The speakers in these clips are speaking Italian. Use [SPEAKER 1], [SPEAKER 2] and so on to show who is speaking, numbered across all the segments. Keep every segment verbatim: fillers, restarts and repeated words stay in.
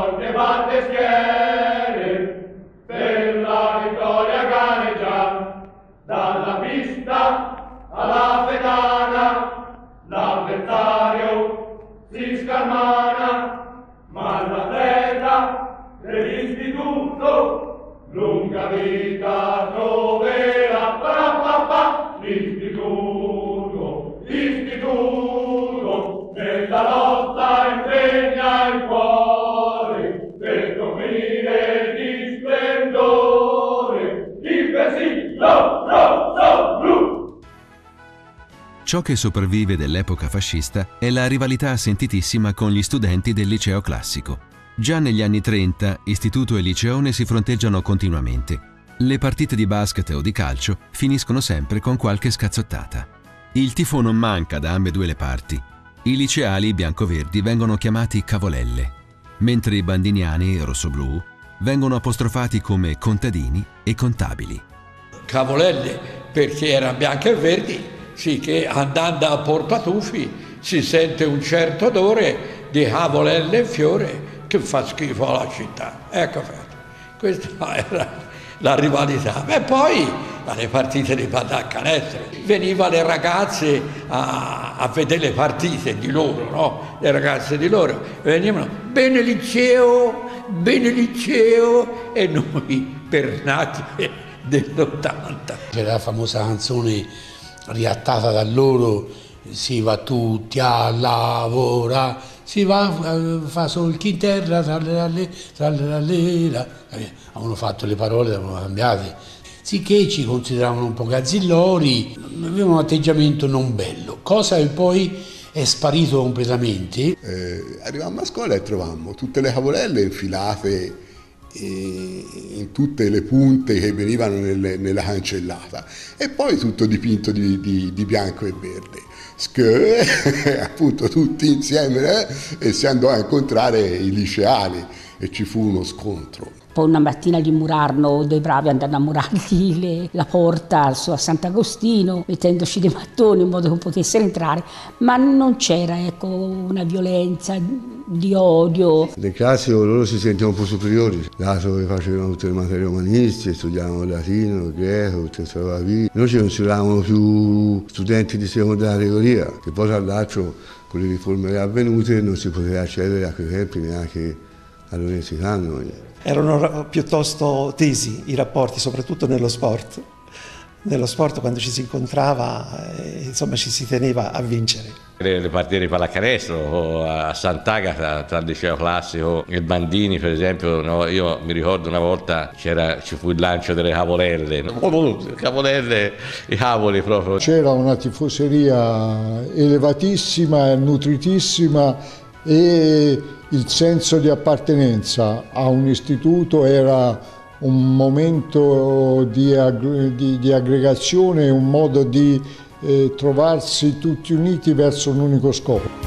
[SPEAKER 1] forte batte schiere, per la vittoria gareggia, dalla pista alla fetana, l'avversario si scalmana, ma l'atleta dell'istituto lunga vita troverà. Pa, l'istituto, l'istituto, nella lotta impegna il cuore per offrire di splendore il vessillo rosso blu.
[SPEAKER 2] Ciò che sopravvive dell'epoca fascista è la rivalità sentitissima con gli studenti del liceo classico. Già negli anni trenta, istituto e liceone si fronteggiano continuamente. Le partite di basket o di calcio finiscono sempre con qualche scazzottata. Il tifo non manca da ambedue le parti. I liceali biancoverdi vengono chiamati cavolelle, mentre i bandiniani rossoblù vengono apostrofati come contadini e contabili.
[SPEAKER 3] Cavolelle perché era bianco e verdi, sì, che andando a Portatufi si sente un certo odore di cavolelle e fiore che fa schifo alla città. Ecco fatto. Questa era la rivalità. E poi alle partite di pallacanestro venivano le ragazze a, a vedere le partite di loro, no? Le ragazze di loro venivano bene liceo, bene liceo, e noi pernati dell'ottanta.
[SPEAKER 4] C'era la famosa canzone riattata da loro: si va tutti a lavorare, si va a fare solo il chinterra, avevano fatto le parole, le avevano cambiate, sicché ci consideravano un po' gazzillori, avevano un atteggiamento non bello, cosa che poi è sparito completamente.
[SPEAKER 5] Eh, arrivammo a scuola e trovammo tutte le cavolelle infilate in tutte le punte che venivano nelle, nella cancellata, e poi tutto dipinto di, di, di bianco e verde. Schö, appunto tutti insieme, eh, e si andò a incontrare i liceali e ci fu uno scontro.
[SPEAKER 6] Poi una mattina gli murarono, dei bravi andarono a murargli le, la porta su a Sant'Agostino, mettendoci dei mattoni in modo che potessero entrare, ma non c'era, ecco, una violenza di odio.
[SPEAKER 7] Nel classico loro si sentivano un po' superiori, dato che facevano tutte le materie umanistiche, studiavano il latino, il greco, tutte queste cose qui. Noi ci consideravamo più studenti di seconda categoria, che poi tra l'altro con le riforme avvenute non si poteva accedere a quei tempi neanche all'università. Noi.
[SPEAKER 8] Erano piuttosto tesi i rapporti, soprattutto nello sport. Nello sport, quando ci si incontrava, eh, insomma, ci si teneva a vincere.
[SPEAKER 9] Le, le partite di pallacanestro a Sant'Agata tra il liceo classico e il Bandini, per esempio, no? Io mi ricordo una volta c'era, ci fu il lancio delle cavolelle, no? Cavolelle, i cavoli proprio.
[SPEAKER 10] C'era una tifoseria elevatissima, nutritissima, e il senso di appartenenza a un istituto era un momento di, ag di, di aggregazione, un modo di eh, trovarsi tutti uniti verso un unico scopo.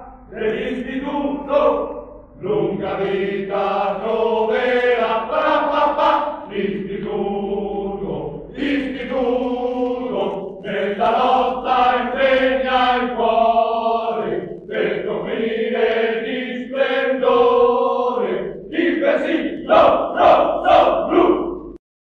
[SPEAKER 1] Lunga vita troverà.